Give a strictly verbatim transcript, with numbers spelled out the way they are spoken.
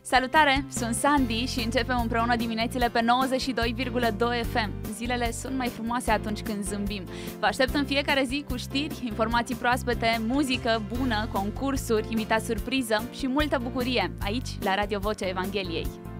Salutare! Sunt Sandy și începem împreună diminețile pe nouăzeci și doi virgulă doi F M. Zilele sunt mai frumoase atunci când zâmbim. Vă aștept în fiecare zi cu știri, informații proaspete, muzică bună, concursuri, invitați surpriză și multă bucurie aici, la Radio Vocea Evangheliei.